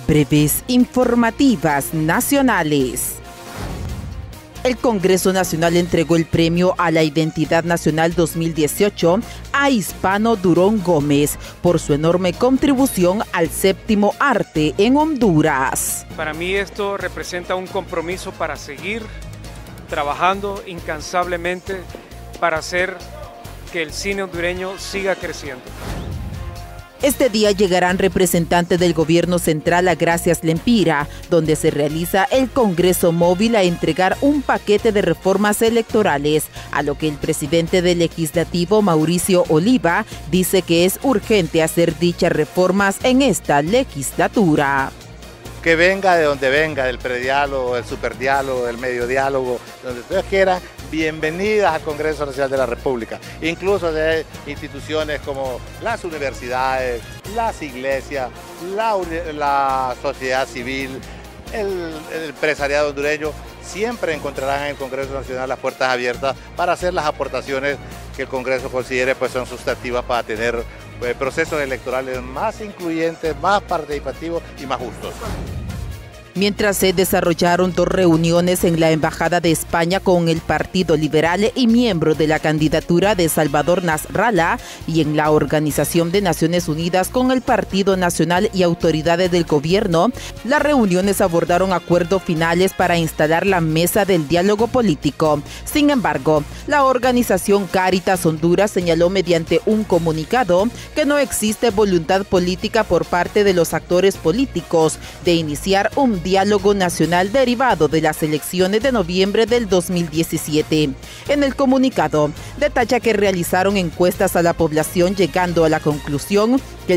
Breves informativas nacionales. El Congreso Nacional entregó el premio a la Identidad Nacional 2018 a Hispano Durón Gómez por su enorme contribución al séptimo arte en Honduras. Para mí esto representa un compromiso para seguir trabajando incansablemente para hacer que el cine hondureño siga creciendo. Este día llegarán representantes del gobierno central a Gracias Lempira, donde se realiza el Congreso Móvil a entregar un paquete de reformas electorales, a lo que el presidente del Legislativo, Mauricio Oliva, dice que es urgente hacer dichas reformas en esta legislatura. Que venga de donde venga, del prediálogo, del superdiálogo, del medio diálogo, donde ustedes quieran, bienvenidas al Congreso Nacional de la República, incluso de instituciones como las universidades, las iglesias, la sociedad civil, el empresariado hondureño, siempre encontrarán en el Congreso Nacional las puertas abiertas para hacer las aportaciones que el Congreso considere pues son sustantivas para tener procesos electorales más incluyentes, más participativos y más justos. Mientras se desarrollaron 2 reuniones en la Embajada de España con el Partido Liberal y miembro de la candidatura de Salvador Nasrallah, y en la Organización de Naciones Unidas con el Partido Nacional y autoridades del gobierno, las reuniones abordaron acuerdos finales para instalar la mesa del diálogo político. Sin embargo, la organización Cáritas Honduras señaló mediante un comunicado que no existe voluntad política por parte de los actores políticos de iniciar un diálogo nacional derivado de las elecciones de noviembre del 2017. En el comunicado, detalla que realizaron encuestas a la población llegando a la conclusión que el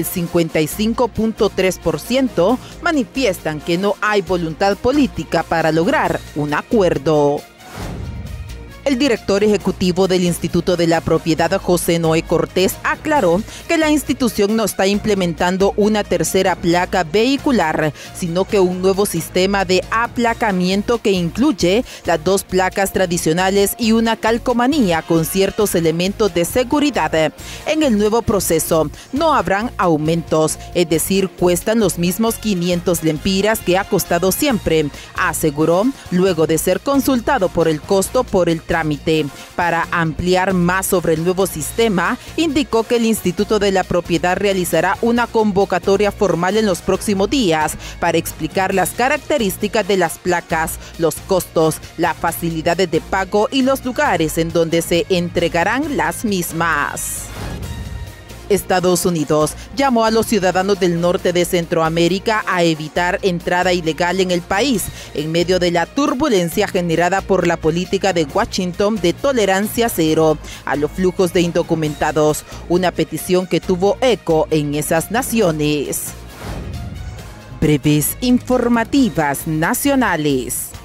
55.3% manifiestan que no hay voluntad política para lograr un acuerdo. El director ejecutivo del Instituto de la Propiedad, José Noé Cortés, aclaró que la institución no está implementando una tercera placa vehicular, sino que un nuevo sistema de aplacamiento que incluye las 2 placas tradicionales y una calcomanía con ciertos elementos de seguridad. En el nuevo proceso no habrán aumentos, es decir, cuestan los mismos 500 lempiras que ha costado siempre, aseguró luego de ser consultado por el costo por el trámite. Para ampliar más sobre el nuevo sistema, indicó que el Instituto de la Propiedad realizará una convocatoria formal en los próximos días para explicar las características de las placas, los costos, las facilidades de pago y los lugares en donde se entregarán las mismas. Estados Unidos llamó a los ciudadanos del norte de Centroamérica a evitar entrada ilegal en el país en medio de la turbulencia generada por la política de Washington de tolerancia cero a los flujos de indocumentados, una petición que tuvo eco en esas naciones. Breves informativas nacionales.